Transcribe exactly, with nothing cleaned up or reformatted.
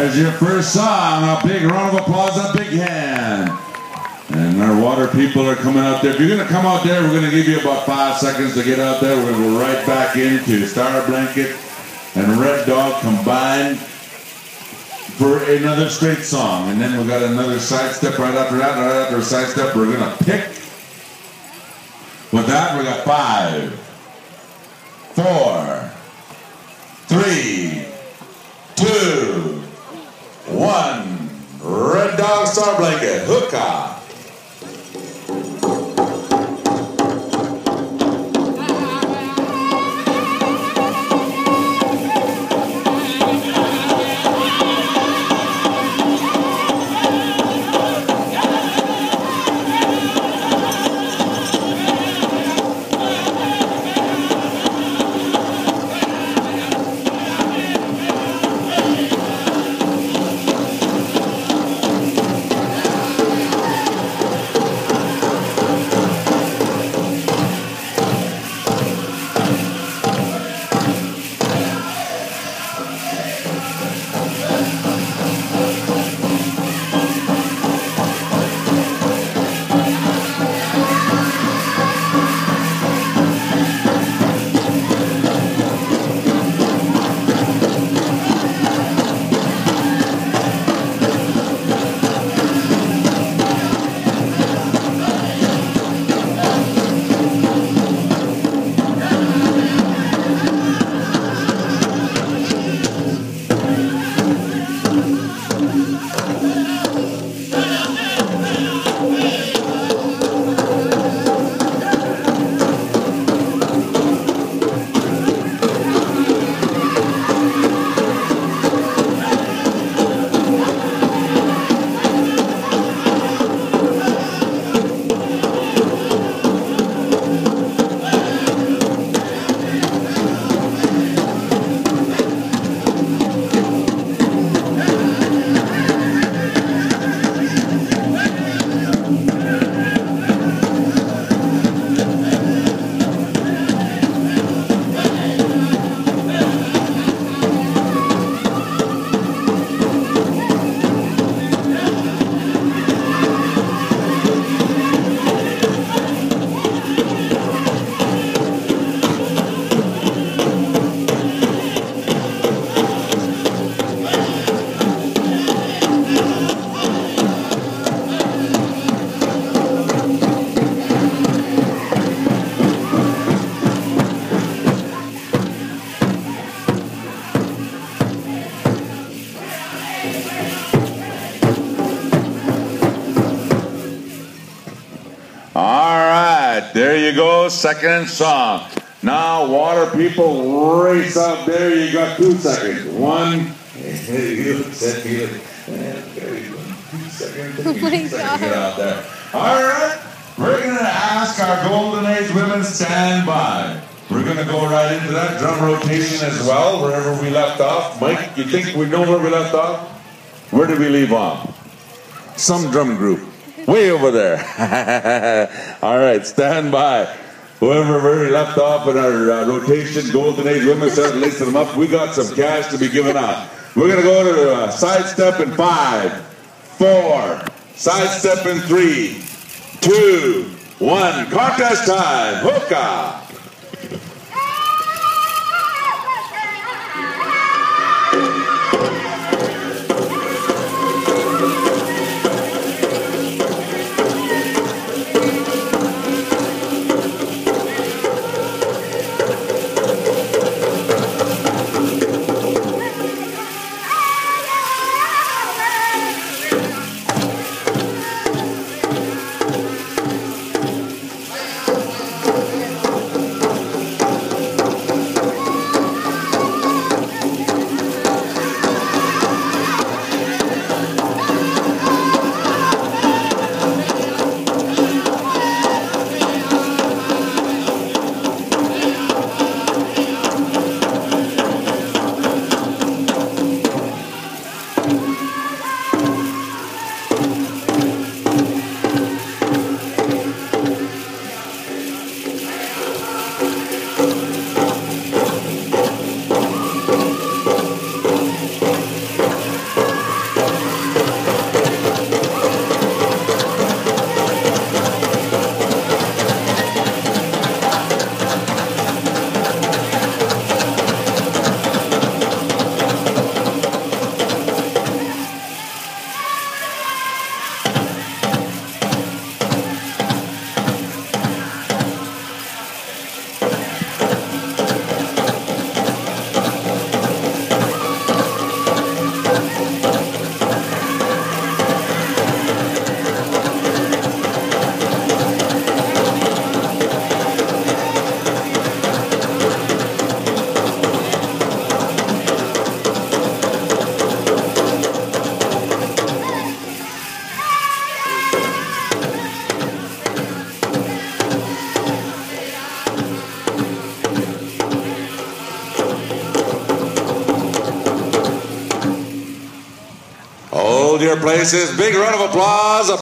There's your first song. A big round of applause, a big hand. And our water people are coming out there. If you're going to come out there, we're going to give you about five seconds to get out there. We're going to go right back into Star Blanket and Red Dog combined for another straight song. And then we got another side step right after that. Right after a side step, we're going to pick. With that, we got five, four, three, two, one. Red Dog, Star Blanket, hookah. There you go, second song. Now, water people, race out there. You got two seconds. One. You said me like, very good. Two seconds. Oh my two seconds God. to get out there. All right. We're going to ask our Golden Age women stand by. We're going to go right into that drum rotation as well, wherever we left off. Mike, you think we know where we left off? Where did we leave off? Some drum group. Way over there. All right, stand by. Whoever we left off in our uh, rotation, Golden Age women, start lacing them up. We got some cash to be given out. We're going to go to uh, side step in five, four, side step in three, two, one. Contest time. Hookah. hold your places. Big round of applause.